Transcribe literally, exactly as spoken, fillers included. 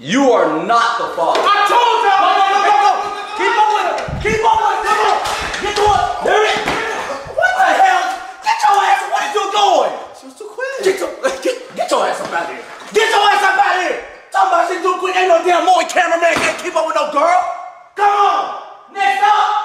You are not the father. I told y'all! Go, go, go, go, go! Keep on with it! Keep on with it! Come on! Get to it! There it! What the hell? Get your ass! What are you doing? She was too quick. Get your, get, get your ass up out of here! Get your ass up out of here! Talking about she too quick. Ain't no damn movie cameraman can't keep up with no girl. Come on! Next up!